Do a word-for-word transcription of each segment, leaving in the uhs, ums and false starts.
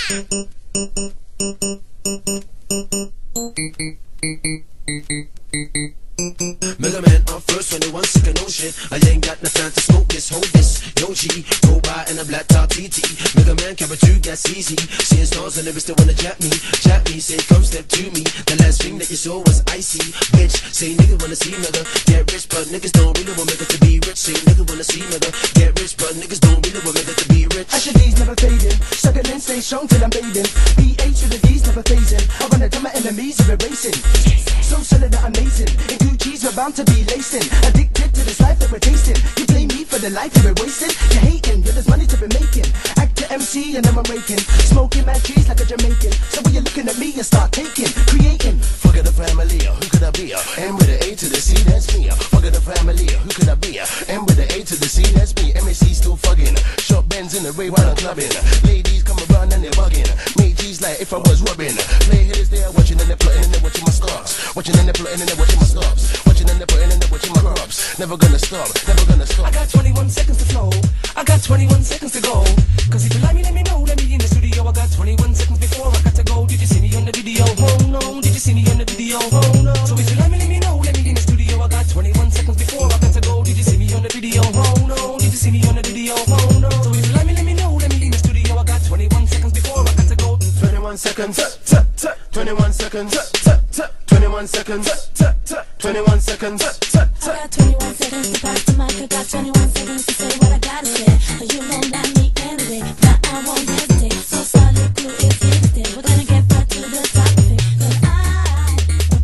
Mega Man on first, twenty-one second, no shit. I ain't got no time to smoke this, hold this. Yo G, go by in a black top T T. Mega Man, camera two, that's easy. Seeing stars and never still wanna jap me. Jap me, say come step to me. The last thing that you saw was icy. Bitch, say nigga wanna see nigga get rich, but niggas don't really want nigga to be rich. Say nigga wanna see nigga get rich, but niggas don't really want nigga to be rich. Asher D's never fading, suckin' in, stay strong till I'm bathing. B H to the D's never phasing. I run it till my enemies are erasing. So solid that amazing. In Gucci's we're bound to be lacing. Addicted to this life that we're tasting. You blame me for the life that we're wasting. You're hating, yeah, there's money to be making. Act to M C and then I'm raking. Smoking mad trees like a Jamaican. So when you're looking at me, you start taking, creating. Fuck the family, who could I be? M with the A to the C, that's me. Fuck the family, who could I be? M with the A to the C, that's me. M A C still fucking. Short Benz in the Ray while I'm clubbing. Ladies come around and they're bugging. Make G's like if I was robbing. Play hitters there watching and they're plotting and they're watching my stars. Watching and they're plotting and they're watching my stops. Watching and they're plotting and they're watching my crops. Never gonna stop, never gonna stop. I got twenty-one seconds to flow. I got twenty-one seconds to go. Cause if you like me, let me know. Let me in the studio. I got twenty-one seconds before I got to go. Did you see me on the video? Oh no. Did you see me on the video? Oh no. So if you like me, let me know. Let me in the studio. I got twenty-one seconds before I got to go. Did you see me on the video? Oh no. Did you see me on the video? Oh no. So if you like me, let me know. Let me in the studio. I got twenty-one seconds before I got to go. twenty-one seconds. twenty-one seconds. twenty-one seconds. twenty-one seconds. I got twenty-one seconds to pass the mic. I got twenty-one seconds to say what I gotta say. But you won't let me anyway. But I won't hesitate. So solid glue is here to stay. We're gonna get back to the topic. But I,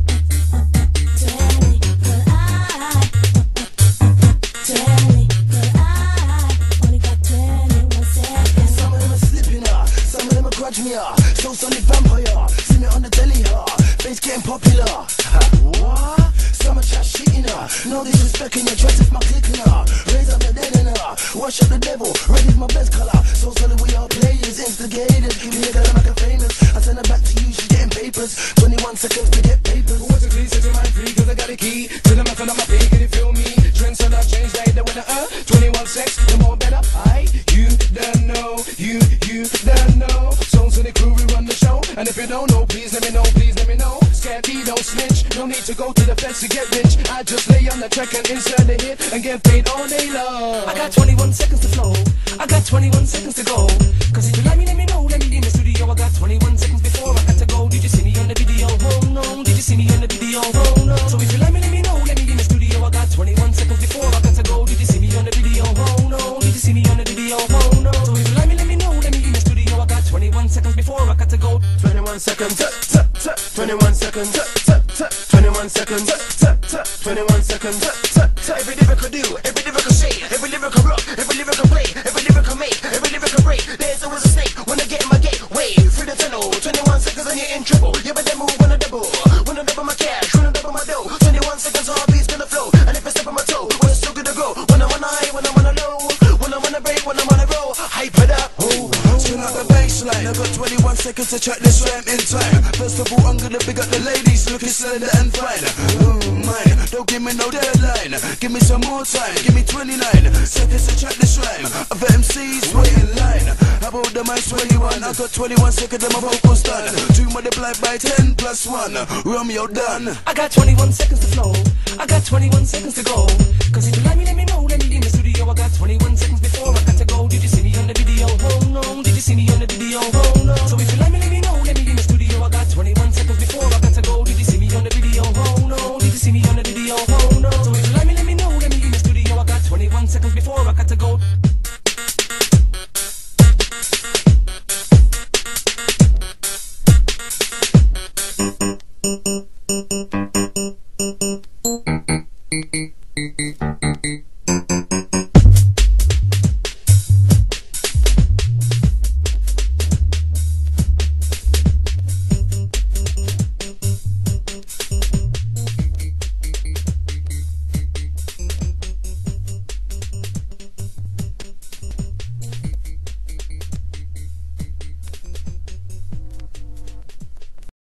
tell me, but I, tell me, but I only got twenty-one seconds. Some of them are slipping ah, some of them are grudge me ah. So solid vampire, see me on the telly ah. Face getting popular. What? Some are trash shitting ah. No disrespect in your dress if my clicking ah. Raise up the dead in ah. Wash up the devil, red is my best color. So solid we are players, instigators. Give me a girl make her famous. I send her back to you, she's getting papers. twenty-one seconds to get papers. What's the key? Set your mind free, cause I got a key to the method of my pay. Can you feel me? Trends on I've changed, like the winner, uh twenty-one sex, the more better. I, you don't know, you, you don't know. Songs to the crew, we run the show. And if you don't know, please let me know, please let me know. Scatty, don't snitch, no need to go to the fence to get rich. I just lay on the track and insert the hit and get paid all day long. I got twenty-one seconds to flow, I got twenty-one seconds to go. Cause if you like me, let me know, let me in the studio. I got twenty-one seconds before I got to go. Did you see me on the video? Oh no. Did you see me on the video? Oh no. So if you like me, let me know, let me in the studio. I got twenty-one seconds before I got to go. Did you see me on the video? Oh no. Did you see me on the video? Oh no. So if you like me, let me know, let me in the studio. I got twenty-one seconds before I got to go. twenty-one seconds. twenty-one seconds. twenty-one seconds. twenty-one seconds. Every lyrical do, every lyrical say, every lyrical rock, every lyrical play, every lyrical make, every lyrical break. There's always a snake when I get in my gate. Way through the tunnel, twenty-one seconds and you're in trouble. Yeah, but then move when I double, when I double my cash, when I double my dough. twenty-one seconds, heartbeat's gonna flow. And if I step on my toe, well, it's still gonna go. When I'm on a high, when I'm on a low, when I'm on a break, when I'm on a roll, hype it up. Oh, turn up the baseline. I got twenty-one seconds to check this rhyme in time. First of all, I'm gonna big up the ladies looking slender and fine. Oh, mine, don't give me no deadline. Give me some more time. Give me twenty-nine seconds to check this rhyme. Other M Cs wait in line. How about the mic twenty-one? I got twenty-one seconds and my vocals done. Two multiplied by ten plus one. Romeo done. I got twenty-one seconds to flow, I got twenty-one seconds to go. Cause if you like me, let me know, let me in the studio. I got twenty-one seconds before I got to go. Did you see me on the video? Oh no. Did you see me on the video? Oh no. So if you like me, let me know, let me in the studio. I got twenty-one seconds before I got to go. Did you see me on the video? Oh no. Did you see me on the video? Oh no. So if you like me, let me know, let me in the studio. I got twenty-one seconds before I got to go. Thank you.